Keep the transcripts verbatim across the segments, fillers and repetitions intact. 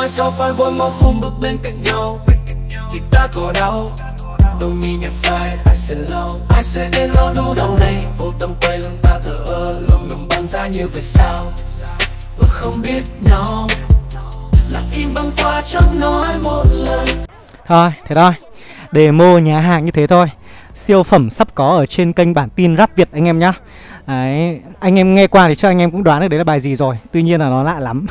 sau phai vội mau không bước bên cạnh nhau. Thì ta có đau đôi mi nhẹ phai, ai sẽ lâu, ai sẽ đến lo đủ đau này. Vô tâm quay lưng ta thở ơ, lòng ngầm băng ra như vậy sao. Và không biết nhau, lặng im băng qua chẳng nói một lời. Thôi, thế thôi. Demo nhà hàng như thế thôi. Siêu phẩm sắp có ở trên kênh Bản Tin Rap Việt anh em nhá. Đấy, anh em nghe qua thì chắc anh em cũng đoán được đấy là bài gì rồi. Tuy nhiên là nó lạ lắm.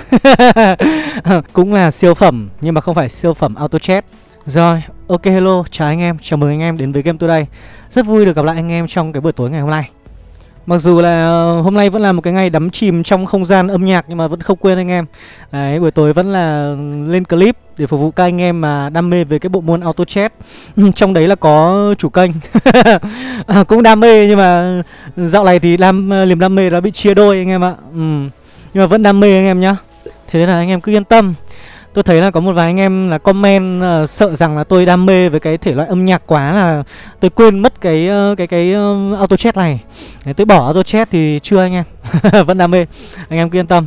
Cũng là siêu phẩm nhưng mà không phải siêu phẩm auto chat. Rồi, ok hello, chào anh em, chào mừng anh em đến với Game Today. Rất vui được gặp lại anh em trong cái buổi tối ngày hôm nay. Mặc dù là hôm nay vẫn là một cái ngày đắm chìm trong không gian âm nhạc, nhưng mà vẫn không quên anh em. Đấy, buổi tối vẫn là lên clip để phục vụ các anh em mà đam mê về cái bộ môn auto chat. Trong đấy là có chủ kênh à, cũng đam mê, nhưng mà dạo này thì đam, liềm đam mê đã bị chia đôi anh em ạ. ừ. Nhưng mà vẫn đam mê anh em nhá. Thế nên là anh em cứ yên tâm. Tôi thấy là có một vài anh em là comment uh, sợ rằng là tôi đam mê với cái thể loại âm nhạc quá là tôi quên mất cái uh, cái cái uh, auto chat này. Đấy, tôi bỏ auto chat thì chưa anh em. Vẫn đam mê. Anh em cứ yên tâm.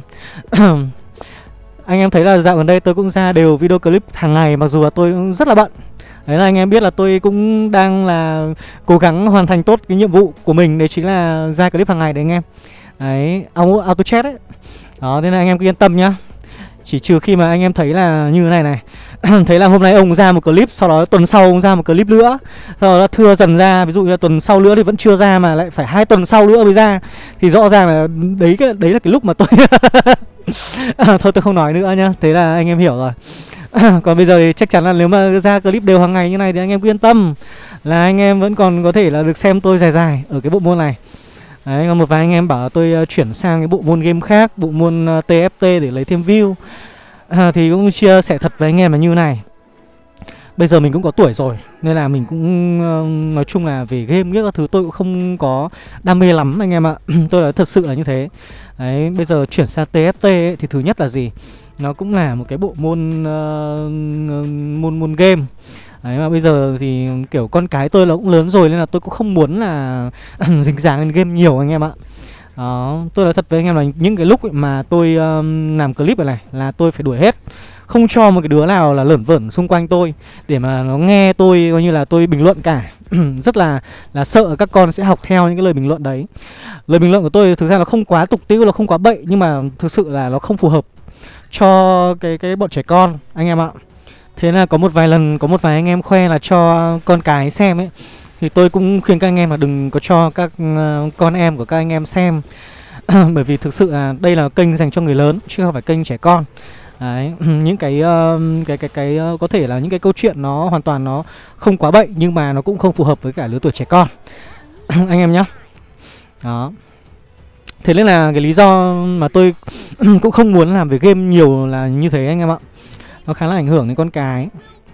Anh em thấy là dạo gần đây tôi cũng ra đều video clip hàng ngày, mặc dù là tôi cũng rất là bận. Đấy là anh em biết là tôi cũng đang là cố gắng hoàn thành tốt cái nhiệm vụ của mình, đấy chính là ra clip hàng ngày đấy anh em. Đấy, auto chat ấy. Đó, nên là anh em cứ yên tâm nhá. Chỉ trừ khi mà anh em thấy là như thế này này. Thấy là hôm nay ông ra một clip, sau đó tuần sau ông ra một clip nữa, sau đó thưa dần ra, ví dụ như là tuần sau nữa thì vẫn chưa ra mà lại phải hai tuần sau nữa mới ra, thì rõ ràng là đấy cái đấy là cái lúc mà tôi à, thôi tôi không nói nữa nhá. Thế là anh em hiểu rồi. Còn bây giờ thì chắc chắn là nếu mà ra clip đều hàng ngày như này thì anh em cứ yên tâm là anh em vẫn còn có thể là được xem tôi dài dài ở cái bộ môn này. Đấy, còn một vài anh em bảo tôi uh, chuyển sang cái bộ môn game khác, bộ môn uh, tê ép tê để lấy thêm view, à, thì cũng chia sẻ thật với anh em là như này. Bây giờ mình cũng có tuổi rồi, nên là mình cũng uh, nói chung là về game các thứ tôi cũng không có đam mê lắm anh em ạ. Tôi nói thật sự là như thế. Đấy, bây giờ chuyển sang tê ép tê ấy, thì thứ nhất là gì? Nó cũng là một cái bộ môn uh, môn môn game. Đấy, mà bây giờ thì kiểu con cái tôi nó cũng lớn rồi, nên là tôi cũng không muốn là dính dáng lên game nhiều anh em ạ. Đó, tôi nói thật với anh em là những cái lúc mà tôi um, làm clip này, này là tôi phải đuổi hết, không cho một cái đứa nào là lởn vởn xung quanh tôi để mà nó nghe tôi coi như là tôi bình luận cả. Rất là là sợ các con sẽ học theo những cái lời bình luận đấy. Lời bình luận của tôi thực ra là không quá tục tĩu, là không quá bậy, nhưng mà thực sự là nó không phù hợp cho cái cái bọn trẻ con anh em ạ. Thế là có một vài lần có một vài anh em khoe là cho con cái xem ấy, thì tôi cũng khuyên các anh em là đừng có cho các uh, con em của các anh em xem. Bởi vì thực sự là đây là kênh dành cho người lớn chứ không phải kênh trẻ con. Đấy, những cái, uh, cái cái cái uh, có thể là những cái câu chuyện nó hoàn toàn nó không quá bậy, nhưng mà nó cũng không phù hợp với cả lứa tuổi trẻ con. Anh em nhá. Đó. Thế nên là cái lý do mà tôi cũng không muốn làm về game nhiều là như thế anh em ạ. Nó khá là ảnh hưởng đến con cái.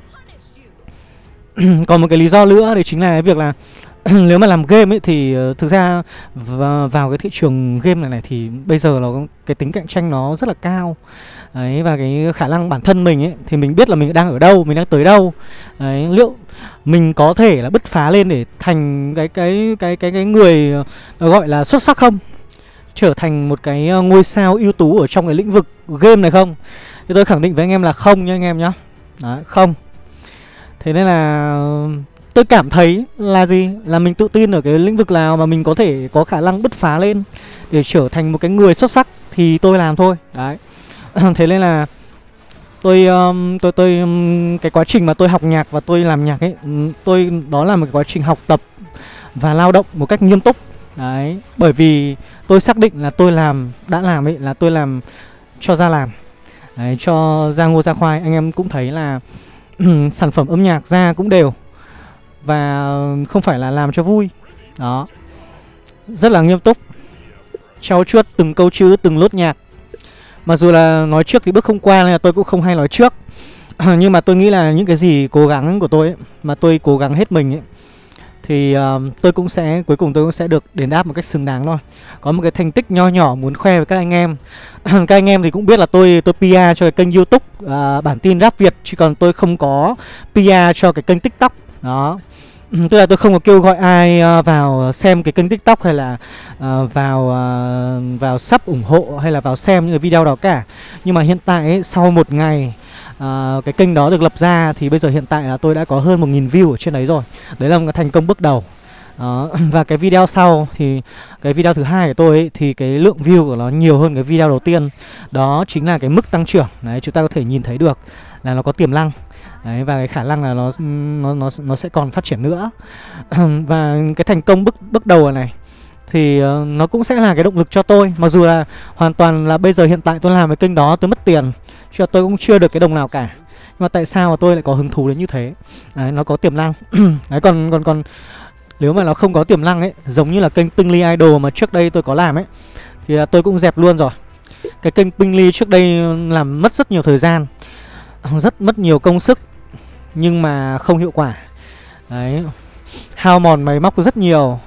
Còn một cái lý do nữa đấy chính là cái việc là nếu mà làm game ấy thì uh, thực ra vào cái thị trường game này này thì bây giờ nó cái tính cạnh tranh nó rất là cao. Đấy, và cái khả năng bản thân mình ấy thì mình biết là mình đang ở đâu, mình đang tới đâu. Đấy, liệu mình có thể là bứt phá lên để thành cái cái cái cái cái người uh, gọi là xuất sắc không? Trở thành một cái uh, ngôi sao ưu tú ở trong cái lĩnh vực game này không? Thì tôi khẳng định với anh em là không nha anh em nhá. Đấy, không. Thế nên là tôi cảm thấy là gì? Là mình tự tin ở cái lĩnh vực nào mà mình có thể có khả năng bứt phá lên để trở thành một cái người xuất sắc thì tôi làm thôi. Đấy. Thế nên là tôi um, tôi tôi um, cái quá trình mà tôi học nhạc và tôi làm nhạc ấy, tôi đó là một cái quá trình học tập và lao động một cách nghiêm túc. Đấy, bởi vì tôi xác định là tôi làm đã làm ấy là tôi làm cho ra làm. Đấy, cho ra ngô ra khoai. Anh em cũng thấy là sản phẩm âm nhạc ra cũng đều, và không phải là làm cho vui. Đó, rất là nghiêm túc, trau chuốt từng câu chữ, từng lốt nhạc. Mặc dù là nói trước thì bước không qua nên là tôi cũng không hay nói trước. Nhưng mà tôi nghĩ là những cái gì cố gắng của tôi ấy, mà tôi cố gắng hết mình ấy, thì uh, tôi cũng sẽ, cuối cùng tôi cũng sẽ được đền đáp một cách xứng đáng thôi. Có một cái thành tích nho nhỏ muốn khoe với các anh em. Các anh em thì cũng biết là tôi tôi pê e cho cái kênh YouTube uh, Bản Tin Rap Việt, chứ còn tôi không có pê e cho cái kênh TikTok. Đó. Tức là tôi không có kêu gọi ai uh, vào xem cái kênh TikTok hay là uh, vào uh, vào sub ủng hộ hay là vào xem những cái video đó cả. Nhưng mà hiện tại ấy, sau một ngày uh, cái kênh đó được lập ra thì bây giờ hiện tại là tôi đã có hơn một nghìn view ở trên đấy rồi. Đấy là một cái thành công bước đầu. Đó. Và cái video sau thì cái video thứ hai của tôi ấy, thì cái lượng view của nó nhiều hơn cái video đầu tiên. Đó chính là cái mức tăng trưởng. Đấy, chúng ta có thể nhìn thấy được là nó có tiềm năng. Đấy, và cái khả năng là nó nó nó nó sẽ còn phát triển nữa. Và cái thành công bước bước đầu này thì uh, nó cũng sẽ là cái động lực cho tôi. Mặc dù là hoàn toàn là bây giờ hiện tại tôi làm cái kênh đó tôi mất tiền, chứ tôi cũng chưa được cái đồng nào cả. Nhưng mà tại sao mà tôi lại có hứng thú đến như thế? Đấy, nó có tiềm năng. Đấy, còn còn còn nếu mà nó không có tiềm năng ấy, giống như là kênh Pingly Idol mà trước đây tôi có làm ấy, thì uh, tôi cũng dẹp luôn rồi. Cái kênh Pingly trước đây làm mất rất nhiều thời gian, rất mất nhiều công sức, nhưng mà không hiệu quả. Đấy, hao mòn máy móc rất nhiều.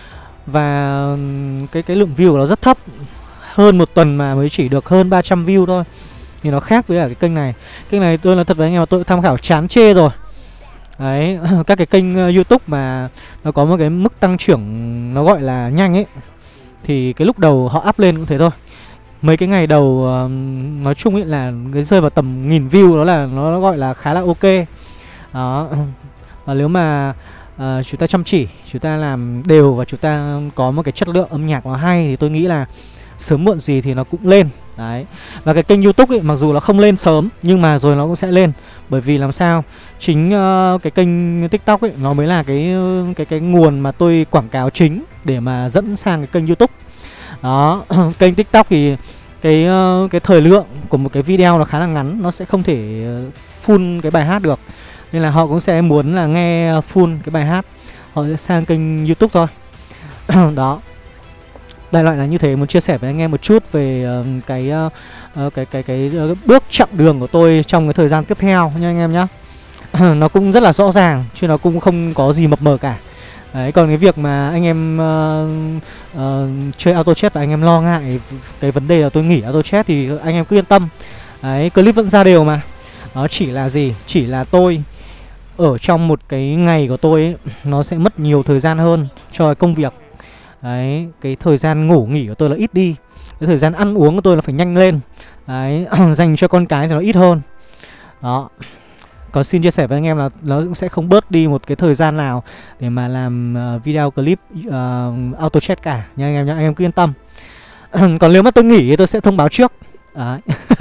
Và cái cái lượng view của nó rất thấp. Hơn một tuần mà mới chỉ được hơn ba trăm view thôi. Thì nó khác với cả cái kênh này. Kênh này tôi là thật với anh em, tôi tham khảo chán chê rồi. Đấy, các cái kênh YouTube mà nó có một cái mức tăng trưởng nó gọi là nhanh ấy, thì cái lúc đầu họ up lên cũng thế thôi. Mấy cái ngày đầu uh, nói chung ấy là cái rơi vào tầm nghìn view, đó là nó gọi là khá là ok. Đó. Và nếu mà uh, chúng ta chăm chỉ, chúng ta làm đều và chúng ta có một cái chất lượng âm nhạc nó hay thì tôi nghĩ là sớm muộn gì thì nó cũng lên. Đấy. Và cái kênh YouTube ấy, mặc dù nó không lên sớm nhưng mà rồi nó cũng sẽ lên. Bởi vì làm sao? Chính uh, cái kênh TikTok ấy nó mới là cái cái cái nguồn mà tôi quảng cáo chính để mà dẫn sang cái kênh YouTube. Đó, kênh TikTok thì cái uh, cái thời lượng của một cái video nó khá là ngắn, nó sẽ không thể full cái bài hát được. Nên là họ cũng sẽ muốn là nghe full cái bài hát, họ sẽ sang kênh YouTube thôi. Đó. Đại loại là như thế, muốn chia sẻ với anh em một chút về uh, cái, uh, cái cái cái cái uh, bước chặng đường của tôi trong cái thời gian tiếp theo nha anh em nhá. Nó cũng rất là rõ ràng chứ nó cũng không có gì mập mờ cả. Đấy, còn cái việc mà anh em uh, uh, chơi auto chat và anh em lo ngại cái vấn đề là tôi nghỉ auto chat thì anh em cứ yên tâm. Đấy, clip vẫn ra đều mà. Nó chỉ là gì? Chỉ là tôi ở trong một cái ngày của tôi ấy, nó sẽ mất nhiều thời gian hơn cho công việc. Đấy, cái thời gian ngủ nghỉ của tôi là ít đi. Cái thời gian ăn uống của tôi là phải nhanh lên. Đấy, dành cho con cái thì nó ít hơn. Đó. Còn xin chia sẻ với anh em là nó cũng sẽ không bớt đi một cái thời gian nào để mà làm uh, video clip uh, auto chat cả nha anh em nhá, anh em cứ yên tâm. Còn nếu mà tôi nghỉ thì tôi sẽ thông báo trước. Đấy.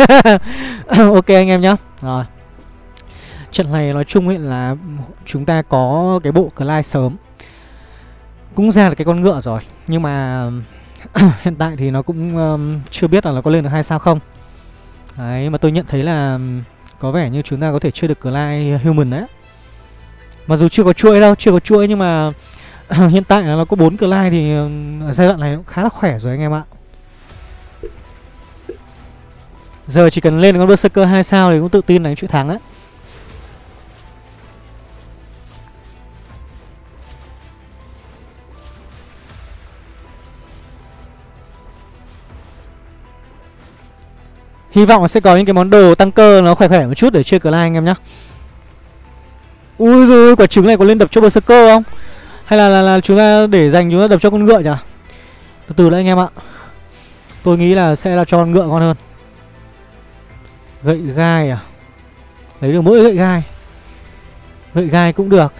Ok anh em nhá. Rồi. Trận này nói chung ấy là chúng ta có cái bộ Clyde sớm, cũng ra được cái con ngựa rồi. Nhưng mà hiện tại thì nó cũng um, chưa biết là nó có lên được hai sao không. Đấy, mà tôi nhận thấy là có vẻ như chúng ta có thể chơi được Clyde Human đấy. Mặc dù chưa có chuỗi đâu, chưa có chuỗi nhưng mà hiện tại là nó có bốn Clyde thì ở giai đoạn này cũng khá là khỏe rồi anh em ạ. Giờ chỉ cần lên con Berserker hai sao thì cũng tự tin đánh chuỗi thắng á. Hy vọng là sẽ có những cái món đồ tăng cơ nó khỏe khỏe một chút để chơi Clyde anh em nhá. Ui giời, quả trứng này có lên đập cho Berserker không? Hay là, là, là chúng ta để dành chúng ta đập cho con ngựa nhỉ? Từ từ đã anh em ạ. Tôi nghĩ là sẽ là cho con ngựa ngon hơn. Gậy gai à? Lấy được mỗi gậy gai. Gậy gai cũng được.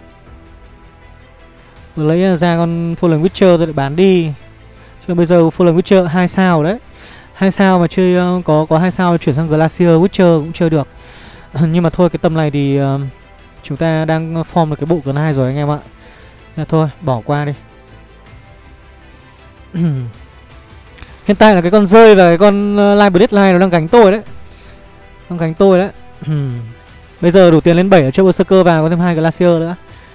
Tôi lấy ra con Fallen Witcher tôi lại bán đi. Chứ bây giờ Fallen Witcher hai sao đấy. Hai sao mà chơi uh, có có hai sao chuyển sang Glacier Witcher cũng chơi được. Nhưng mà thôi cái tầm này thì uh, chúng ta đang form được cái bộ Clyde rồi anh em ạ. Nên thôi bỏ qua đi. Hiện tại là cái con rơi và cái con uh, Live Deadline nó đang gánh tôi đấy. Đang gánh tôi đấy. Bây giờ đủ tiền lên bảy ở chơi Berserker vào có thêm hai Glacier nữa.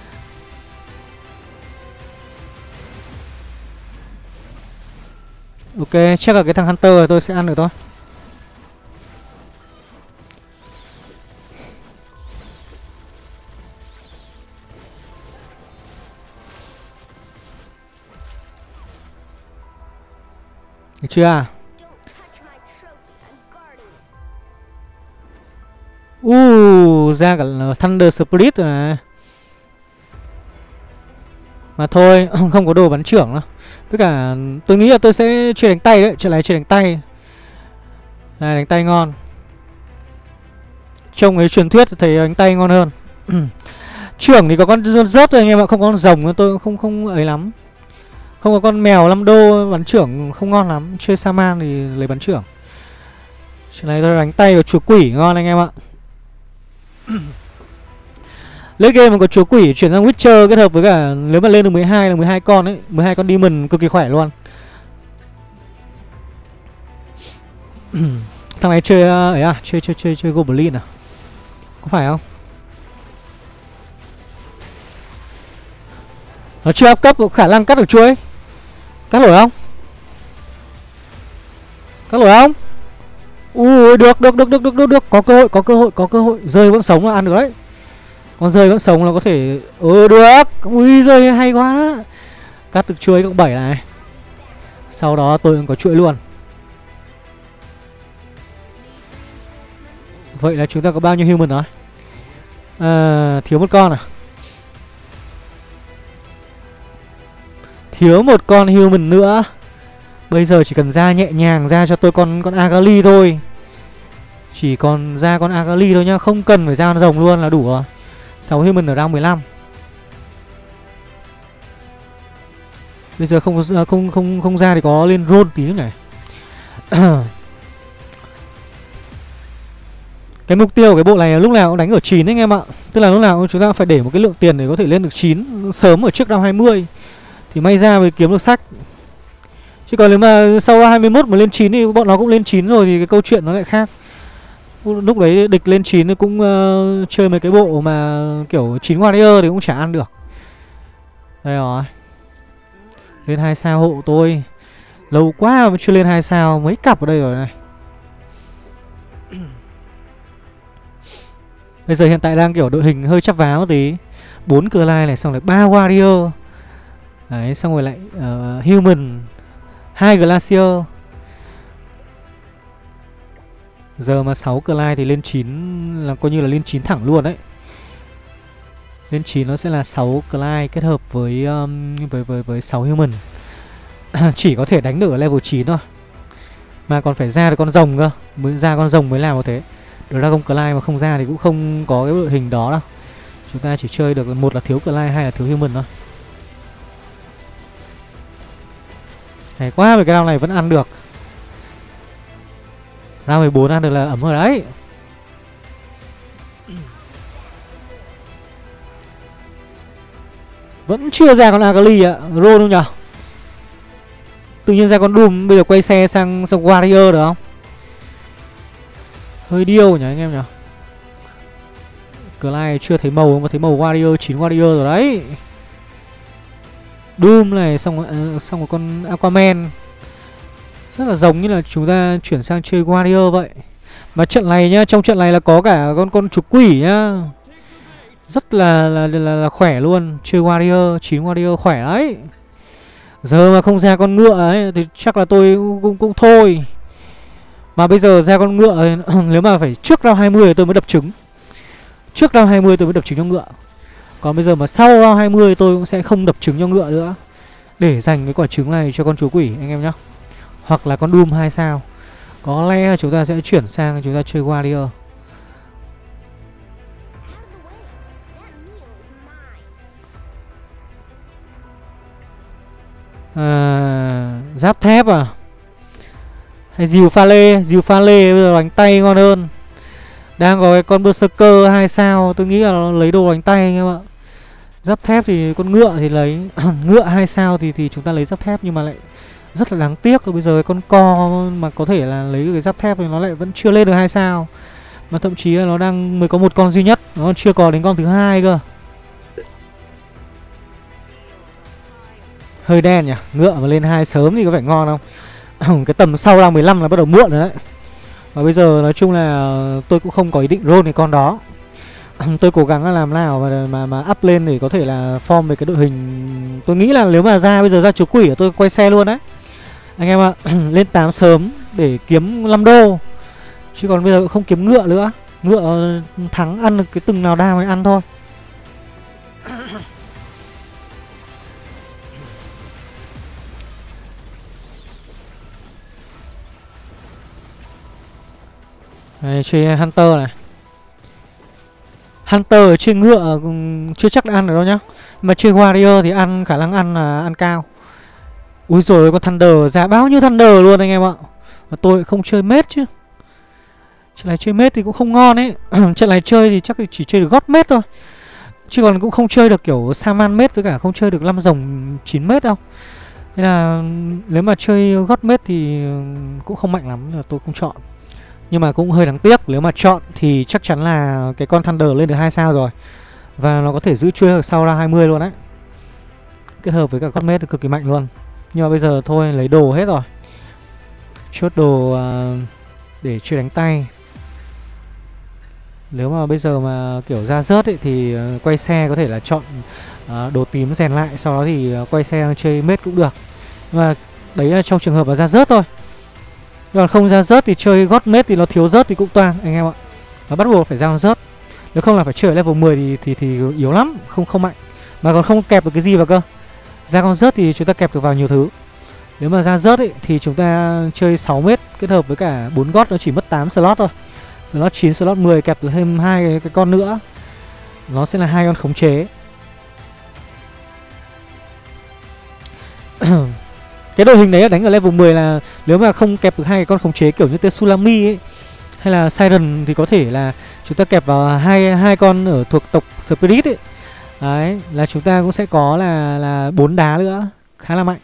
Ok, chắc là cái thằng Hunter này tôi sẽ ăn được thôi. Được chưa à? Uh, ra cả Thunder Spirit rồi này. Mà thôi, không có đồ bắn trưởng đâu. Tất cả tôi nghĩ là tôi sẽ chơi đánh tay đấy. Trận này chơi đánh tay. Này, đánh tay ngon. Trông ấy truyền thuyết thấy đánh tay ngon hơn. Trưởng thì có con rớt thôi anh em ạ. Không có con rồng tôi không không ấy lắm. Không có con mèo năm đô bắn trưởng không ngon lắm. Chơi Saman thì lấy bắn trưởng. Trận này tôi đánh tay vào chúa quỷ ngon anh em ạ. Late game mà có chúa quỷ chuyển sang Witcher kết hợp với cả nếu mà lên được mười hai là mười hai con ấy, mười hai con demon cực kỳ khỏe luôn. Thằng này chơi ấy à, chơi chơi chơi chơi Goblin à? Có phải không? Nó chưa áp cấp, có khả năng cắt được chuối. Cắt nổi không? Cắt nổi không? Ui được được được được được được được, có cơ hội, có cơ hội, có cơ hội. Rơi vẫn sống là ăn được đấy. Con rơi vẫn sống là có thể. Ừ được. Ui rơi hay quá. Cắt được chuối cộng bảy này. Sau đó tôi cũng có chuỗi luôn. Vậy là chúng ta có bao nhiêu human rồi? À, thiếu một con à? Thiếu một con human nữa. Bây giờ chỉ cần ra nhẹ nhàng ra cho tôi con con Agali thôi. Chỉ còn ra con Agali thôi nhá, không cần phải ra con rồng luôn là đủ rồi. sáu human ở round mười lăm. Bây giờ không không không không ra thì có lên roll tí này. Cái mục tiêu của cái bộ này là lúc nào cũng đánh ở chín anh em ạ. Tức là lúc nào chúng ta phải để một cái lượng tiền để có thể lên được chín sớm ở trước round hai mươi thì may ra mới kiếm được sách. Chứ còn nếu mà sau hai mươi mốt mà lên chín thì bọn nó cũng lên chín rồi thì cái câu chuyện nó lại khác. Lúc đấy địch lên chín thì cũng uh, chơi mấy cái bộ mà kiểu chín warrior thì cũng chả ăn được. Đây rồi. Lên hai sao hộ tôi. Lâu quá mà chưa lên hai sao, mấy cặp ở đây rồi này. Bây giờ hiện tại đang kiểu đội hình hơi chắp vá một tí. bốn cờ lai này, xong rồi ba warrior. Đấy, xong rồi lại uh, human, hai glacier. Giờ mà sáu cờ lai thì lên chín là coi như là lên chín thẳng luôn đấy. Lên chín nó sẽ là sáu cờ lai kết hợp với um, với với với sáu human. Chỉ có thể đánh được ở level chín thôi. Mà còn phải ra được con rồng cơ, mới ra con rồng mới làm được thế. Dragon Clay mà không ra thì cũng không có cái đội hình đó đâu. Chúng ta chỉ chơi được một là thiếu Clay, hai là thiếu human thôi. Hay quá, về cái round này vẫn ăn được. Round mười bốn ăn được là ấm rồi đấy. Vẫn chưa ra con Agali ạ. Roll không nhở? Tự nhiên ra con Doom. Bây giờ quay xe sang, sang Warrior được không? Hơi điêu nhỉ anh em nhỉ. Clay chưa thấy màu mà thấy màu Warrior, chín Warrior rồi đấy. Doom này, xong uh, xong một con Aquaman. Rất là giống như là chúng ta chuyển sang chơi Warrior vậy. Mà trận này nhá, trong trận này là có cả con con chú quỷ nhá. Rất là là, là là khỏe luôn. Chơi Warrior, chín Warrior khỏe đấy. Giờ mà không ra con ngựa ấy thì chắc là tôi cũng, cũng, cũng thôi. Mà bây giờ ra con ngựa nếu mà phải trước round hai mươi thì tôi mới đập trứng. Trước round hai mươi tôi mới đập trứng cho ngựa. Còn bây giờ mà sau round hai mươi tôi cũng sẽ không đập trứng cho ngựa nữa. Để dành cái quả trứng này cho con chú quỷ anh em nhé. Hoặc là con Doom hai sao. Có lẽ chúng ta sẽ chuyển sang chúng ta chơi Warrior. À, giáp thép à? Hay diều pha lê? Diều pha lê bây giờ đánh tay ngon hơn. Đang có cái con Berserker hai sao, tôi nghĩ là nó lấy đồ đánh tay anh em ạ. Giáp thép thì con ngựa thì lấy ngựa hai sao thì thì chúng ta lấy giáp thép, nhưng mà lại rất là đáng tiếc. Bây giờ cái con co mà có thể là lấy cái giáp thép thì nó lại vẫn chưa lên được hai sao. Mà thậm chí là nó đang mới có một con duy nhất, nó chưa có đến con thứ hai cơ. Hơi đen nhỉ. Ngựa mà lên hai sớm thì có vẻ ngon không? Cái tầm sau round mười lăm là bắt đầu muộn rồi đấy. Và bây giờ nói chung là tôi cũng không có ý định roll cái con đó. Tôi cố gắng là làm nào mà, mà mà up lên để có thể là form về cái đội hình. Tôi nghĩ là nếu mà ra bây giờ ra chú quỷ tôi quay xe luôn đấy anh em ạ. Lên tám sớm để kiếm năm đô. Chứ còn bây giờ cũng không kiếm ngựa nữa. Ngựa thắng ăn được cái từng nào đa mới ăn thôi. Đây, chơi Hunter này. Hunter ở trên ngựa chưa chắc đã ăn được đâu nhá. Mà chơi Warrior thì ăn, khả năng ăn là ăn cao. Úi rồi con Thunder ra bao nhiêu Thunder luôn anh em ạ. Mà tôi không chơi mết chứ. Trận này chơi mết thì cũng không ngon ấy. Trận này chơi thì chắc chỉ chơi được gót mết thôi, chứ còn cũng không chơi được kiểu Saman mết, với cả không chơi được năm rồng chín mết đâu. Nên là nếu mà chơi gót mết thì cũng không mạnh lắm, là tôi không chọn. Nhưng mà cũng hơi đáng tiếc. Nếu mà chọn thì chắc chắn là cái con Thunder lên được hai sao rồi, và nó có thể giữ chuôi được sau ra hai mươi luôn đấy. Kết hợp với cả gót mết thì cực kỳ mạnh luôn. Nhưng mà bây giờ thôi, lấy đồ hết rồi. Chốt đồ uh, để chơi đánh tay. Nếu mà bây giờ mà kiểu ra rớt ấy thì uh, quay xe có thể là chọn uh, đồ tím rèn lại, sau đó thì uh, quay xe chơi mết cũng được. Nhưng mà đấy là trong trường hợp là ra rớt thôi. Còn không ra rớt thì chơi gót mết thì nó thiếu rớt thì cũng toang anh em ạ. Và bắt buộc phải ra con rớt. Nếu không là phải chơi ở level mười thì, thì, thì yếu lắm, không không mạnh. Mà còn không kẹp được cái gì vào cơ. Ra con rớt thì chúng ta kẹp được vào nhiều thứ. Nếu mà ra rớt ấy, thì chúng ta chơi sáu mét kết hợp với cả bốn gót, nó chỉ mất tám slot thôi. Slot chín, slot mười kẹp được thêm hai cái, cái con nữa. Nó sẽ là hai con khống chế. Cái đội hình đấy đánh ở level mười là nếu mà không kẹp được hai cái con khống chế kiểu như Tsunami ấy, hay là Siren, thì có thể là chúng ta kẹp vào hai hai con ở thuộc tộc Spirit ấy. Đấy, là chúng ta cũng sẽ có là là bốn đá nữa, khá là mạnh.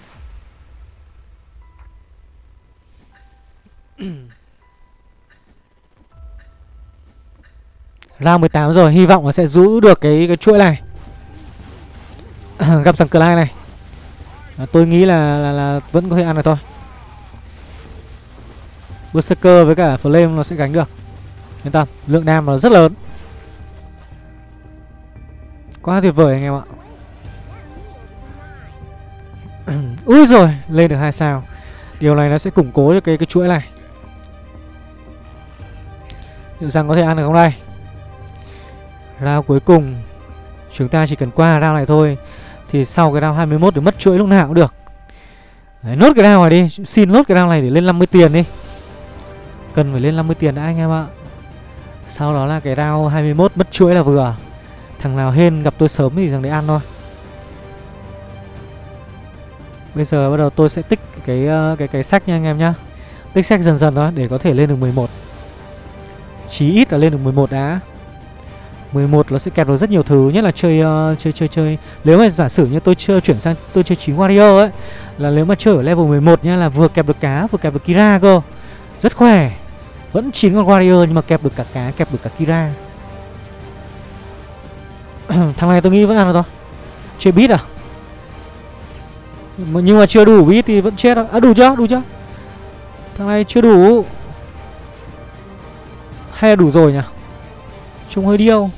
Round mười tám rồi, hy vọng là sẽ giữ được cái cái chuỗi này. Gặp thằng Clyde này. À, tôi nghĩ là, là là vẫn có thể ăn được thôi. Berserker với cả Flame nó sẽ gánh được. Yên tâm, lượng đam nó rất lớn. Quá tuyệt vời anh em ạ. Úi rồi, lên được hai sao. Điều này nó sẽ củng cố cho cái cái chuỗi này. Liệu rằng có thể ăn được không đây? Round cuối cùng, chúng ta chỉ cần qua round này thôi, thì sau cái round hai mươi mốt thì mất chuỗi lúc nào cũng được. Đấy, nốt cái round này đi, xin nốt cái round này để lên năm mươi tiền đi. Cần phải lên năm mươi tiền đã anh em ạ. Sau đó là cái round hai mươi mốt mất chuỗi là vừa. Thằng nào hên gặp tôi sớm thì thằng đấy ăn thôi. Bây giờ bắt đầu tôi sẽ tích cái cái cái sách nha anh em nhá. Tích sách dần dần đó để có thể lên được mười một. Chí ít là lên được mười một đã. mười một nó sẽ kẹp được rất nhiều thứ, nhất là chơi uh, chơi chơi chơi. Nếu mà giả sử như tôi chơi chuyển sang tôi chơi chín warrior ấy, là nếu mà chơi ở level mười một nhá, là vừa kẹp được cá vừa kẹp được Kira cơ. Rất khỏe. Vẫn chín con warrior nhưng mà kẹp được cả cá, kẹp được cả Kira. Thằng này tôi nghĩ vẫn ăn được thôi. Chơi beat à? Nhưng mà chưa đủ beat thì vẫn chết đâu. À đủ chưa? Đủ chưa? Thằng này chưa đủ. Hay là đủ rồi nhỉ? Trông hơi điêu.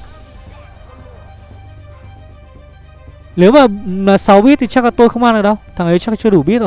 Nếu mà là sáu bit thì chắc là tôi không ăn được đâu. Thằng ấy chắc chưa đủ bit rồi.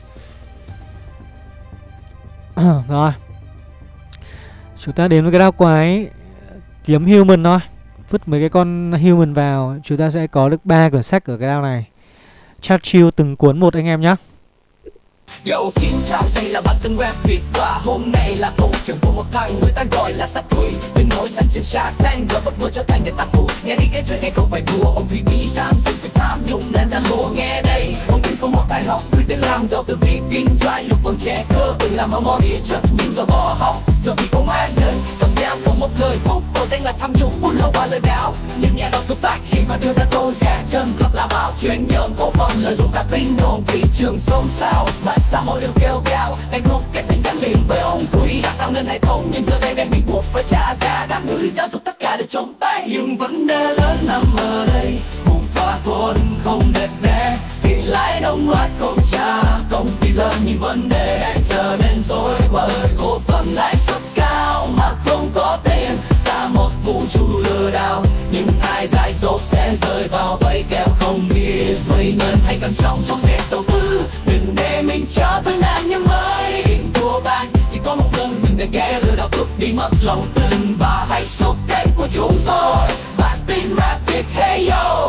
Rồi. Chúng ta đến với cái đao quái kiếm human thôi. Vứt mấy cái con human vào, chúng ta sẽ có được ba quyển sách ở cái đao này. Chat chill từng cuốn một anh em nhé. Yo, xin chào, đây là bản tin rap Việt và hôm nay là câu chuyện của một thằng người ta gọi là Sát Thủy. Đừng nói sẵn trên sạc thanh rồi bật mưa trở thành để tặng mù. Nghe đi cái chuyện này không phải đùa, ông Thủy bị tham dự phải tham nhũng nên gian lùa. Nghe đây, ông Thủy có một tài học Thủy tên làm giàu từ việc kinh doanh lúc còn trẻ cơ. Từng làm ở món địa chất nhưng giờ bỏ học, giờ vì công an đời cầm giam không một lời phúc. Tội danh là tham nhũng buôn lậu và lừa đảo, nhưng nhà đó cứ phát khi mà đưa ra tôi rẻ chân thật là bảo chuyện nhượng cổ phần lợi dụng các tin đồn thị trường xôn xao. Mạng xã hội đều kêu gào đánh gục cái tình gắn liền với ông Thủy đã tạo nên hệ thống, nhưng giờ đây đang bị buộc phải trả giá. Đám người giáo dục tất cả đều trong tay, nhưng vấn đề lớn nằm ở đây vùng thỏa thuận không đẹp đẽ, bị lãi đông loạt không trả công ty lớn, nhưng vấn đề đang trở nên rối bởi cổ phần lãi suất cao mà không có tiền. Cả một vũ trụ lừa đảo, nhưng ai dại dột sẽ rơi vào bẫy kèo không biết vậy nên hãy cẩn trọng trong việc đầu tư, đừng để mình trở thành nạn nhân mới thua bạn. Chỉ có một lần mình để kẻ lừa đảo cướp đi mất lòng tin, và hãy xuất kênh của chúng tôi bản tin rap Việt. Hey yo.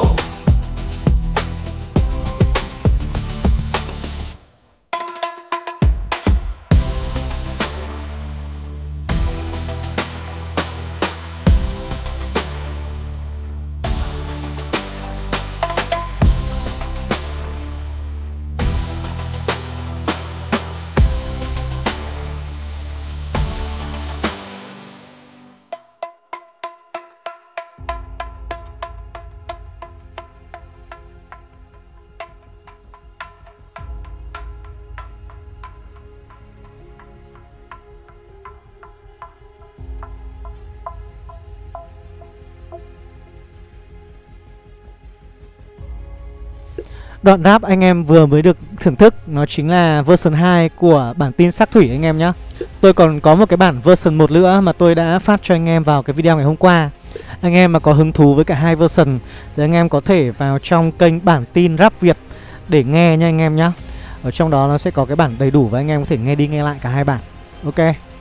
Đoạn rap anh em vừa mới được thưởng thức nó chính là version hai của bản tin sát thủy anh em nhé. Tôi còn có một cái bản version một nữa mà tôi đã phát cho anh em vào cái video ngày hôm qua. Anh em mà có hứng thú với cả hai version thì anh em có thể vào trong kênh bản tin rap Việt để nghe nha anh em nhé. Ở trong đó nó sẽ có cái bản đầy đủ và anh em có thể nghe đi nghe lại cả hai bản. Ok.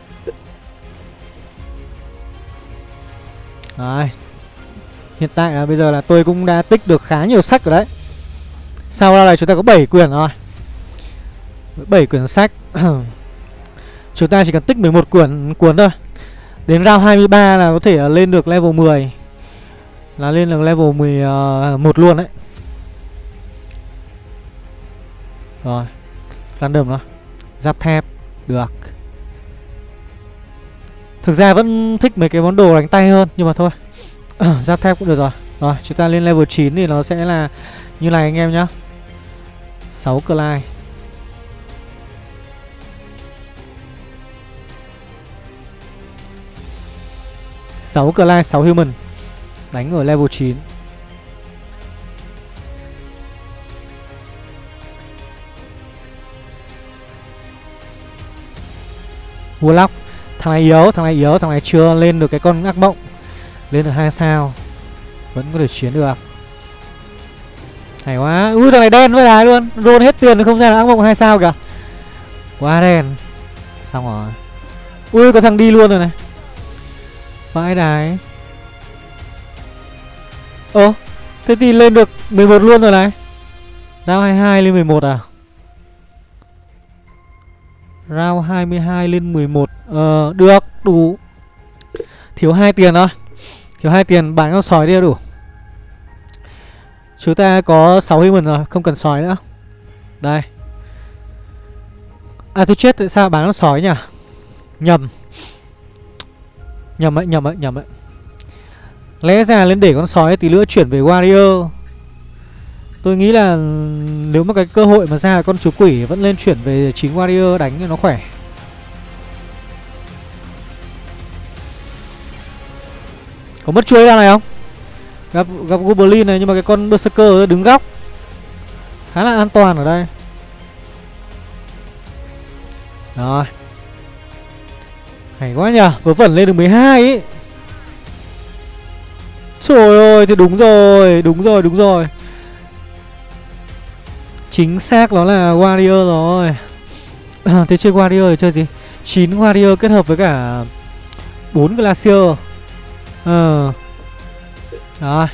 Đấy. Hiện tại là bây giờ là tôi cũng đã tích được khá nhiều sách rồi đấy. Sau đó này chúng ta có bảy quyển rồi. bảy quyển sách. Chúng ta chỉ cần tích mười một quyển cuốn thôi. Đến round hai mươi ba là có thể lên được level mười. Là lên được level mười một luôn đấy. Rồi. Random đó. Giáp thép. Được. Thực ra vẫn thích mấy cái món đồ đánh tay hơn. Nhưng mà thôi. Giáp thép cũng được rồi. Rồi chúng ta lên level chín thì nó sẽ là như này anh em nhá. sáu Clyde. sáu Clyde, sáu Human. Đánh ở level chín. Warlock. Thằng này yếu, thằng này yếu, thằng này chưa lên được cái con ác mộng. Lên được hai sao. Vẫn có thể chiến được. Hay quá. Ui thằng này đen với đái luôn. Roll hết tiền thì không ra là ác mộng hai sao kìa. Quá đen. Xong rồi. Ui có thằng đi luôn rồi này. Vãi đái. Ơ thế thì lên được mười một luôn rồi này. Round hai mươi hai lên mười một à? Round hai mươi hai lên mười một. Ờ được đủ. Thiếu hai tiền thôi. Thiếu hai tiền bán con sói đi là đủ. Chúng ta có sáu human rồi, không cần sói nữa. Đây. À tôi chết, tại sao bán con sói nhỉ? Nhầm. Nhầm ấy, nhầm ấy, nhầm ấy. Lẽ ra lên để con sói tí nữa chuyển về warrior. Tôi nghĩ là nếu mà cái cơ hội mà ra con chú quỷ vẫn lên chuyển về chính warrior đánh cho nó khỏe. Có mất chuối ra này không? Gặp, gặp Goblin này nhưng mà cái con Berserker đứng góc khá là an toàn ở đây. Rồi. Hay quá nhờ. Vớ vẩn lên được mười hai ý. Trời ơi thì đúng rồi. Đúng rồi đúng rồi. Chính xác nó là warrior rồi. À, thế chơi warrior thì chơi gì? chín warrior kết hợp với cả bốn glacier. Ờ Rồi.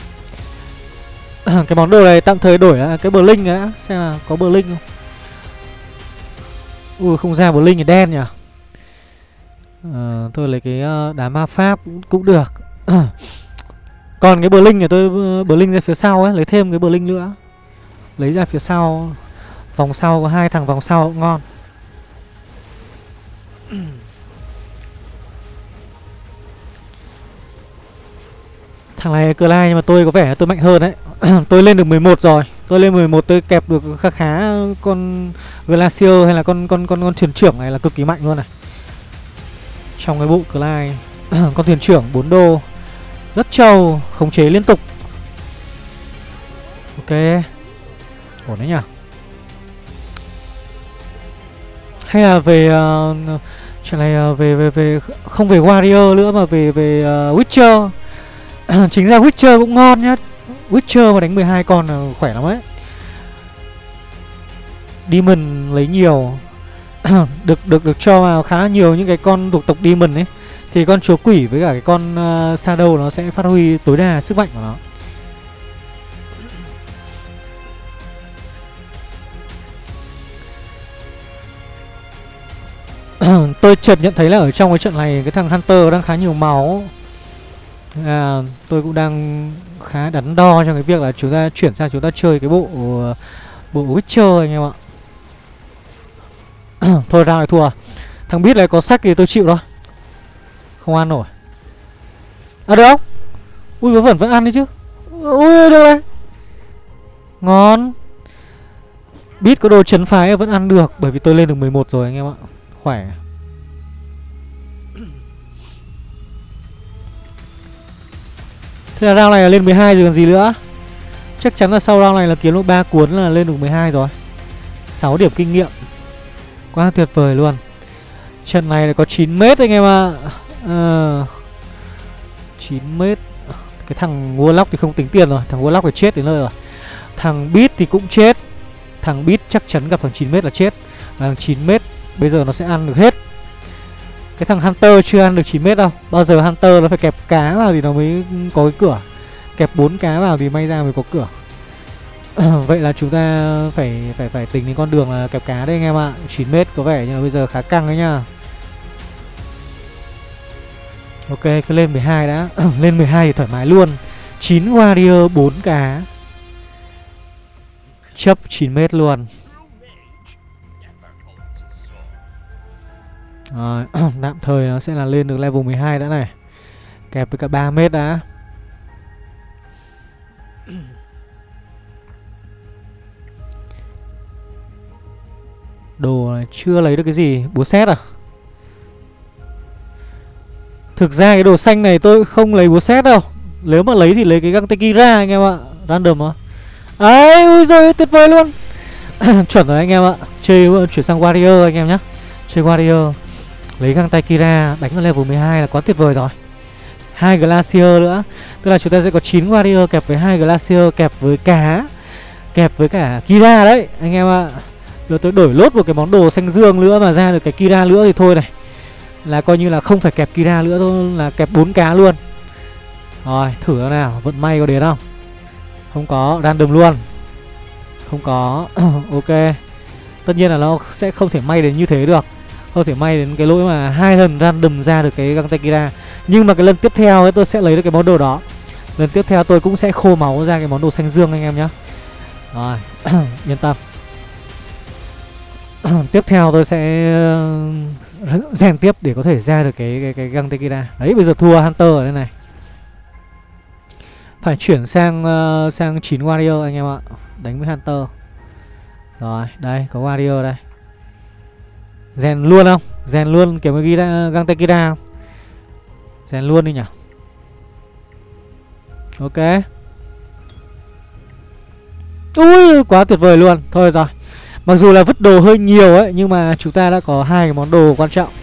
Cái món đồ này tạm thời đổi là cái Blink đã. Xem là có Blink không. Ui không ra Blink thì đen nhỉ. Ờ, tôi lấy cái đá ma pháp cũng, cũng được. Còn cái Blink thì tôi Blink ra phía sau ấy. Lấy thêm cái Blink nữa. Lấy ra phía sau. Vòng sau có hai thằng vòng sau cũng ngon. Thằng này cờ lai nhưng mà tôi có vẻ tôi mạnh hơn đấy. Tôi lên được mười một rồi. Tôi lên mười một tôi kẹp được khá khá con Glacier hay là con con con con thuyền trưởng này là cực kỳ mạnh luôn này. Trong cái bộ cờ lai con thuyền trưởng bốn đô rất trâu, khống chế liên tục. Ok. Ổn đấy nhỉ. Hay là về uh, chuyện này uh, về về về không về warrior nữa mà về về uh, Witcher. Chính ra Witcher cũng ngon nhá. Witcher mà đánh mười hai con là khỏe lắm ấy. Demon lấy nhiều. được được được cho vào khá nhiều những cái con thuộc tộc Demon ấy. Thì con chúa quỷ với cả cái con uh, Shadow nó sẽ phát huy tối đa sức mạnh của nó. Tôi chợt nhận thấy là ở trong cái trận này cái thằng Hunter đang khá nhiều máu. À, tôi cũng đang khá đắn đo trong cái việc là chúng ta chuyển sang chúng ta chơi cái bộ bộ Witcher anh em ạ. Thôi ra lại thua. Thằng biết là có sách thì tôi chịu thôi. Không ăn nổi. À được không? Ui vẫn vẫn ăn đấy chứ. Ui được này. Ngon. Biết có đồ chấn phái vẫn ăn được. Bởi vì tôi lên được mười một rồi anh em ạ. Khỏe. Thế là round này là lên mười hai rồi còn gì nữa. Chắc chắn là sau round này là kiếm được ba cuốn là lên được mười hai rồi. Sáu điểm kinh nghiệm. Quá tuyệt vời luôn. Trận này là có chín mét anh em ạ. à, chín mét. Cái thằng Warlock thì không tính tiền rồi. Thằng Warlock thì chết đến nơi rồi. Thằng Beat thì cũng chết. Thằng Beat chắc chắn gặp thằng chín mét là chết. Và thằng chín mét bây giờ nó sẽ ăn được hết. Cái thằng Hunter chưa ăn được chín mét đâu. Bao giờ Hunter nó phải kẹp cá vào thì nó mới có cái cửa. Kẹp bốn cá vào thì may ra mới có cửa. Vậy là chúng ta phải phải phải tính đến con đường là kẹp cá đây anh em ạ. chín mét có vẻ như là bây giờ khá căng đấy nhá. Ok, cứ lên mười hai đã. Lên mười hai thì thoải mái luôn. chín warrior, bốn cá. Chấp chín mét luôn. Rồi, tạm thời nó sẽ là lên được level mười hai đã này. Kẹp với cả ba mét đã. Đồ này chưa lấy được cái gì. Búa sét à? Thực ra cái đồ xanh này tôi không lấy búa sét đâu. Nếu mà lấy thì lấy cái găng tay Kira anh em ạ. Random á. Ấy, ui giời, tuyệt vời luôn. Chuẩn rồi anh em ạ. Chơi chuyển sang warrior anh em nhé. Chơi warrior. Lấy găng tay Kira đánh vào level mười hai là quá tuyệt vời rồi. Hai Glacier nữa. Tức là chúng ta sẽ có chín warrior kẹp với hai Glacier kẹp với cá. Kẹp với cả Kira đấy anh em ạ. Rồi tôi đổi lốt một cái món đồ xanh dương nữa mà ra được cái Kira nữa thì thôi này. Là coi như là không phải kẹp Kira nữa thôi, là kẹp bốn cá luôn. Rồi, thử ra nào, vận may có đến không? Không có, random luôn. Không có. Ok. Tất nhiên là nó sẽ không thể may đến như thế được. Không thể may đến cái lỗi mà hai lần random ra được cái găng tay Kira. Nhưng mà cái lần tiếp theo ấy tôi sẽ lấy được cái món đồ đó. Lần tiếp theo tôi cũng sẽ khô máu ra cái món đồ xanh dương anh em nhé. Rồi, yên tâm. Tiếp theo tôi sẽ rèn tiếp để có thể ra được cái cái, cái găng tay Kira. Đấy, bây giờ thua Hunter ở đây này. Phải chuyển sang uh, sang chín warrior anh em ạ. Đánh với Hunter. Rồi, đây có warrior đây. Rèn luôn không? Rèn luôn kiểu cái găng tay Kira không? Rèn luôn đi nhỉ. Ok. Ui, quá tuyệt vời luôn. Thôi rồi. Mặc dù là vứt đồ hơi nhiều ấy, nhưng mà chúng ta đã có hai cái món đồ quan trọng.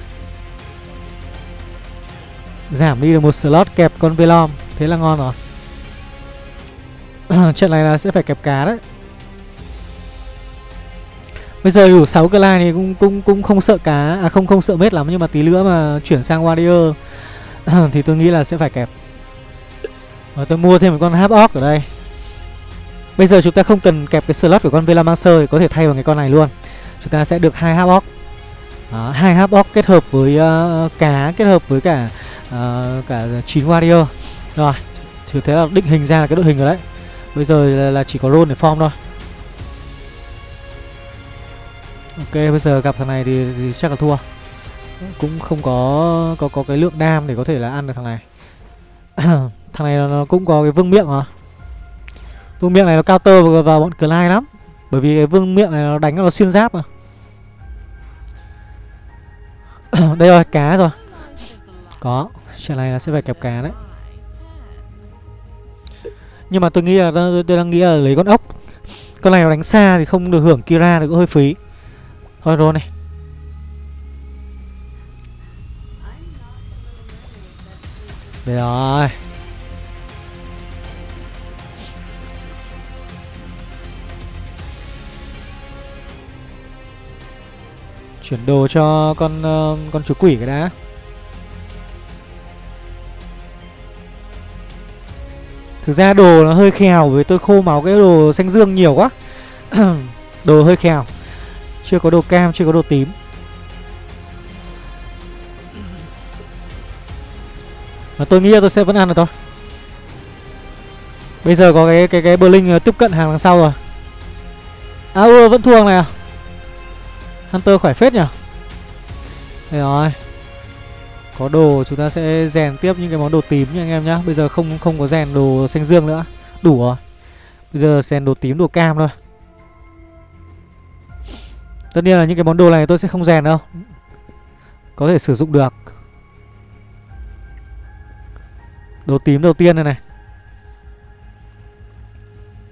Giảm đi được một slot kẹp con Velom. Thế là ngon rồi. Trận này là sẽ phải kẹp cá đấy. Bây giờ đủ sáu cái line thì cũng cũng cũng không sợ cá, à không không sợ mết lắm, nhưng mà tí nữa mà chuyển sang warrior thì tôi nghĩ là sẽ phải kẹp. Rồi tôi mua thêm một con half orc ở đây. Bây giờ chúng ta không cần kẹp cái slot của con Velamaster thì có thể thay bằng cái con này luôn. Chúng ta sẽ được hai half orc. Đó, hai half orc kết hợp với uh, cá, kết hợp với cả uh, cả chín warrior. Rồi, chỉ thế là định hình ra là cái đội hình rồi đấy. Bây giờ là, là chỉ có roll để form thôi. Ok, bây giờ gặp thằng này thì, thì chắc là thua. Cũng không có có có cái lượng đam để có thể là ăn được thằng này. Thằng này nó cũng có cái vương miệng mà. Vương miệng này nó counter vào, vào bọn Clyde lắm. Bởi vì cái vương miệng này nó đánh nó xuyên giáp mà. Đây rồi, cá rồi. Có, trận này là sẽ phải kẹp cá đấy. Nhưng mà tôi nghĩ là tôi, tôi đang nghĩ là lấy con ốc. Con này nó đánh xa thì không được hưởng Kira thì cũng hơi phí. Thôi rồi này. Đây rồi. Chuyển đồ cho con uh, con chú quỷ cái đã. Thực ra đồ nó hơi khèo với tôi khô máu cái đồ xanh dương nhiều quá. Đồ hơi khèo. Chưa có đồ cam, chưa có đồ tím. Mà tôi nghĩ là tôi sẽ vẫn ăn được thôi. Bây giờ có cái cái cái Blink tiếp cận hàng đằng sau rồi. À ừ, vẫn thua này à. Hunter khỏe phết nhỉ. Đây rồi. Có đồ chúng ta sẽ rèn tiếp những cái món đồ tím nha anh em nhá. Bây giờ không không có rèn đồ xanh dương nữa. Đủ rồi. Bây giờ rèn đồ tím, đồ cam thôi. Tất nhiên là những cái món đồ này tôi sẽ không rèn đâu. Có thể sử dụng được. Đồ tím đầu tiên này này.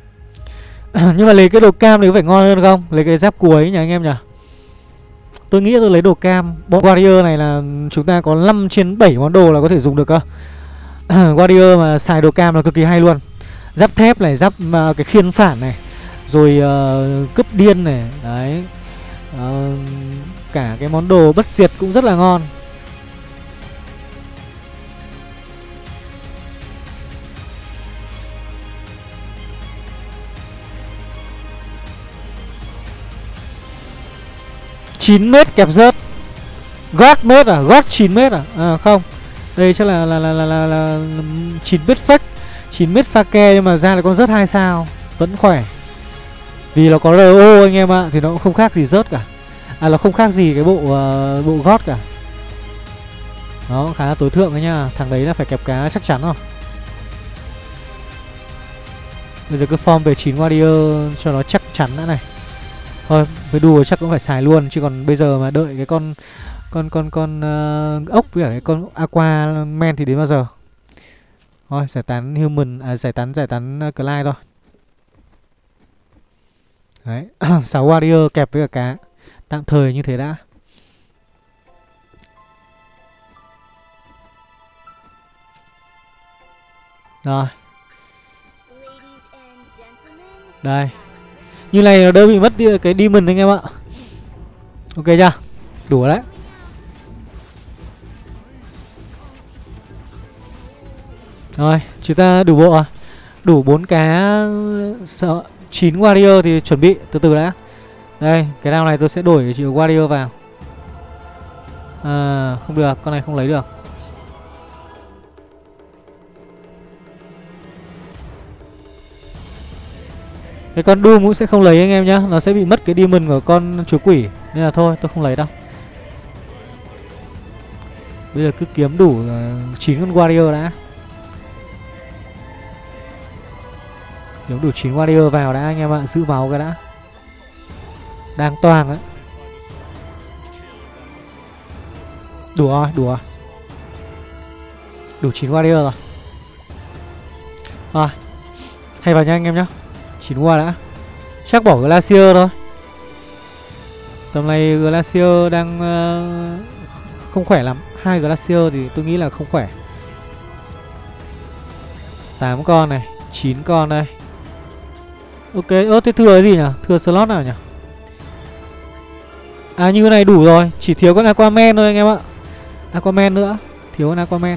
Nhưng mà lấy cái đồ cam thì có phải ngon hơn không? Lấy cái giáp cuối nhỉ anh em nhỉ? Tôi nghĩ tôi lấy đồ cam. Bọn Warrior này là chúng ta có năm trên bảy món đồ là có thể dùng được cơ. Warrior mà xài đồ cam là cực kỳ hay luôn. Giáp thép này, giáp uh, cái khiên phản này, rồi uh, cướp điên này. Đấy, uh, cả cái món đồ bất diệt cũng rất là ngon. Chín mét kẹp rớt. Gót mét à? Gót chín mét à? À không, đây chắc là là là là, là, là chín mét fake, chín mét pha ke, nhưng mà ra là con rớt hai sao. Vẫn khỏe. Vì nó có rờ ô anh em ạ, thì nó cũng không khác gì rớt cả. À, nó không khác gì cái bộ uh, bộ gót cả. Đó, khá là tối thượng đấy nha. Thằng đấy là phải kẹp cá chắc chắn rồi. Bây giờ cứ form về chín Warrior cho nó chắc chắn đã này. Thôi, với đùa chắc cũng phải xài luôn. Chứ còn bây giờ mà đợi cái con Con con con uh, ốc với cả cái con Aquaman thì đến bao giờ. Thôi, giải tán human, à, giải tán giải tán uh, Clyde thôi. Đấy, sáu Warrior kẹp với cả cá. Tạm thời như thế đã. Rồi. Đây. Như này nó đỡ bị mất đi cái demon anh em ạ. Ok chưa? Đủ đấy. Rồi, chúng ta đủ bộ à? Đủ bốn cá sợ chín Warrior thì chuẩn bị từ từ đã. Đây, cái round này tôi sẽ đổi chịu Warrior vào. À, không được, con này không lấy được. Cái con Doom cũng sẽ không lấy anh em nhá. Nó sẽ bị mất cái demon của con chúa quỷ. Nên là thôi, tôi không lấy đâu. Bây giờ cứ kiếm đủ uh, chín con Warrior đã. Kiếm đủ chín Warrior vào đã anh em ạ. Giữ máu cái đã. Đang toang ấy. Đủ rồi, đủ rồi. Đủ chín Warrior rồi. Rồi, hay vào nha anh em nhá. chín qua đã. Chắc bỏ Glacier thôi. Tầm này Glacier đang uh, không khỏe lắm. Hai Glacier thì tôi nghĩ là không khỏe. Tám con này, chín con đây. Ok, ơ thế thừa cái gì nhỉ? Thừa slot nào nhỉ? À, như này đủ rồi. Chỉ thiếu con Aquaman thôi anh em ạ. Aquaman nữa. Thiếu con Aquaman.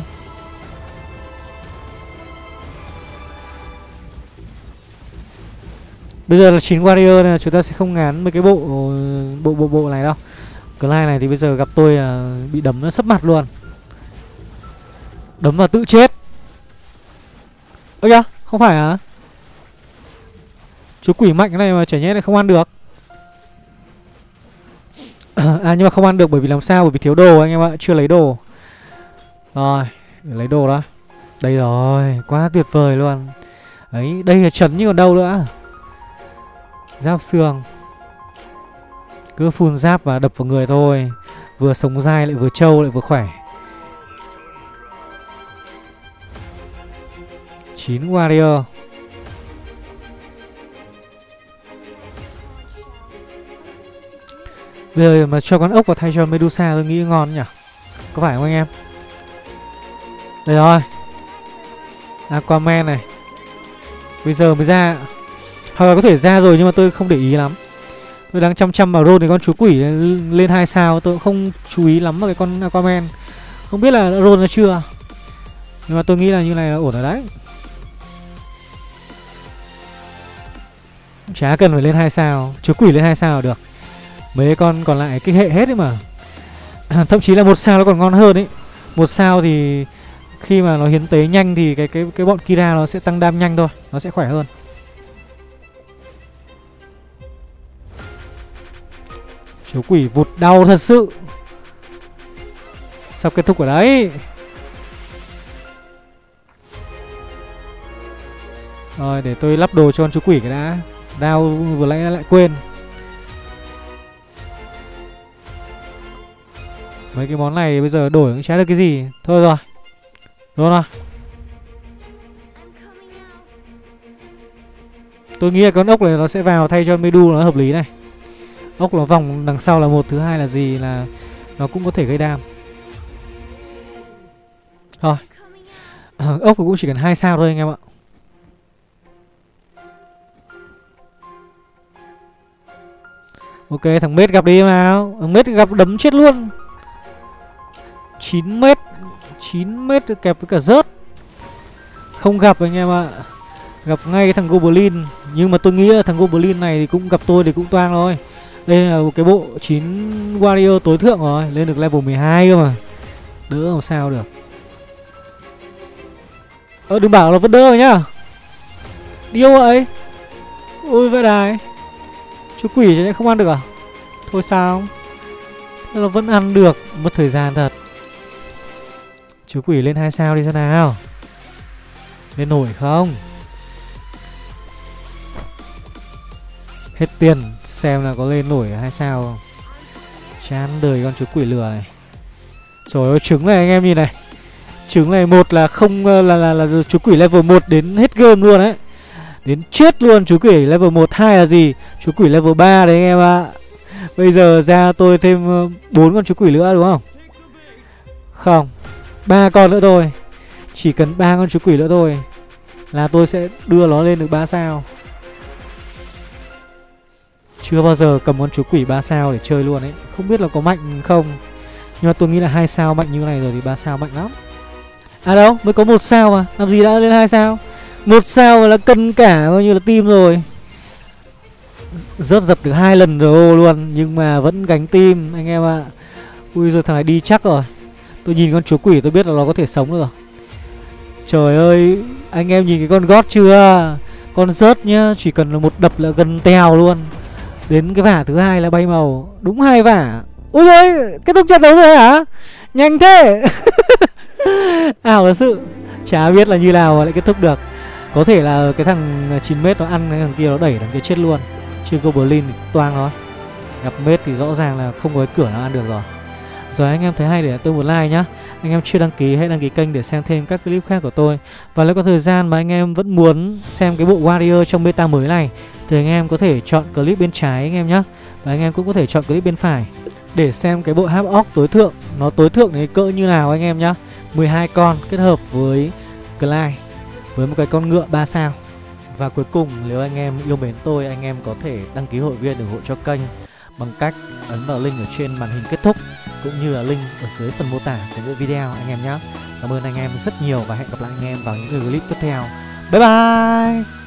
Bây giờ là chín Warrior này, chúng ta sẽ không ngán mấy cái bộ bộ bộ bộ này đâu. Clyde này thì bây giờ gặp tôi là bị đấm nó sấp mặt luôn. Đấm vào tự chết. Ơ kìa, không phải à? Chú quỷ mạnh cái này mà chả nhẽ lại không ăn được. À, nhưng mà không ăn được bởi vì làm sao? Bởi vì thiếu đồ anh em ạ, chưa lấy đồ. Rồi, để lấy đồ đó. Đây rồi, quá tuyệt vời luôn. Đấy, đây là trấn như còn đâu nữa. Giáp xương. Cứ phun giáp và đập vào người thôi. Vừa sống dai lại vừa trâu lại vừa khỏe. chín Warrior. Bây giờ mà cho con ốc vào thay cho Medusa tôi nghĩ ngon nhỉ. Có phải không anh em? Đây rồi. Aquaman này. Bây giờ mới ra. Hoặc là có thể ra rồi nhưng mà tôi không để ý lắm. Tôi đang chăm chăm vào roll thì con chú quỷ lên hai sao. Tôi cũng không chú ý lắm vào cái con Aquaman. Không biết là roll nó chưa. Nhưng mà tôi nghĩ là như này là ổn rồi đấy. Chả cần phải lên hai sao. Chú quỷ lên hai sao là được. Mấy con còn lại kích hệ hết ấy mà. À, thậm chí là một sao nó còn ngon hơn ấy. Một sao thì khi mà nó hiến tế nhanh thì cái cái cái bọn Kira nó sẽ tăng đam nhanh thôi. Nó sẽ khỏe hơn. Chú quỷ vụt đau thật sự. Sắp kết thúc ở đấy. Rồi để tôi lắp đồ cho con chú quỷ cái đã. Đau vừa nãy lại quên. Mấy cái món này bây giờ đổi cũng chả được cái gì. Thôi rồi. Rồi rồi. Tôi nghĩ là con ốc này nó sẽ vào thay cho Medu, nó hợp lý này. Ốc nó vòng đằng sau là một, thứ hai là gì là nó cũng có thể gây đam. Thôi à, ốc cũng chỉ cần hai sao thôi anh em ạ. Ok, thằng Mết gặp đi nào. Thằng Mết gặp đấm chết luôn. Chín mét. Chín mét kẹp với cả rớt. Không gặp anh em ạ. Gặp ngay cái thằng Goblin. Nhưng mà tôi nghĩ là thằng Goblin này thì cũng gặp tôi thì cũng toang thôi. Đây là một cái bộ chín warrior tối thượng rồi. Lên được level mười hai cơ mà. Đỡ làm sao được. Ơ đừng bảo là vẫn đỡ rồi nhá. Điêu vậy. Ôi vãi đài. Chú quỷ chứ không ăn được à? Thôi sao? Thế là vẫn ăn được. Mất thời gian thật. Chú quỷ lên hai sao đi xem nào. Lên nổi không? Hết tiền. Xem là có lên nổi hai sao không. Chán đời con chú quỷ lừa này. Trời ơi trứng này anh em nhìn này. Trứng này một là không là là, là, là chú quỷ level một đến hết game luôn đấy. Đến chết luôn chú quỷ level một. Hai là gì? Chú quỷ level ba đấy anh em ạ. Bây giờ ra tôi thêm bốn con chú quỷ nữa đúng không? Không, ba con nữa thôi. Chỉ cần ba con chú quỷ nữa thôi là tôi sẽ đưa nó lên được ba sao. Chưa bao giờ cầm con chú quỷ ba sao để chơi luôn ấy. Không biết là có mạnh không. Nhưng mà tôi nghĩ là hai sao mạnh như này rồi thì ba sao mạnh lắm. À đâu, mới có một sao mà. Làm gì đã lên hai sao. Một sao là cân cả coi như là team rồi. Rớt dập được hai lần rồi luôn. Nhưng mà vẫn gánh team anh em ạ. Ui rồi thằng này đi chắc rồi. Tôi nhìn con chú quỷ tôi biết là nó có thể sống được rồi. Trời ơi, anh em nhìn cái con gót chưa? Con rớt nhá, chỉ cần là một đập là gần tèo luôn. Đến cái vả thứ hai là bay màu. Đúng hai vả. Ui ơi, kết thúc trận đấu rồi hả? Nhanh thế. Ảo thật sự. Chả biết là như nào mà lại kết thúc được. Có thể là cái thằng chín mét nó ăn cái thằng kia nó đẩy thằng kia chết luôn. Chứ Goblin thì toang thôi. Gặp mết thì rõ ràng là không có cái cửa nào ăn được rồi. Rồi anh em thấy hay để tôi một like nhá. Anh em chưa đăng ký hãy đăng ký kênh để xem thêm các clip khác của tôi. Và nếu có thời gian mà anh em vẫn muốn xem cái bộ Warrior trong beta mới này thì anh em có thể chọn clip bên trái anh em nhé. Và anh em cũng có thể chọn clip bên phải để xem cái bộ Half Orc tối thượng. Nó tối thượng này cỡ như nào anh em nhá. Mười hai con kết hợp với Clyde với một cái con ngựa ba sao. Và cuối cùng nếu anh em yêu mến tôi, anh em có thể đăng ký hội viên ủng hộ cho kênh bằng cách ấn vào link ở trên màn hình kết thúc cũng như là link ở dưới phần mô tả của mỗi video anh em nhé. Cảm ơn anh em rất nhiều và hẹn gặp lại anh em vào những clip tiếp theo. Bye bye.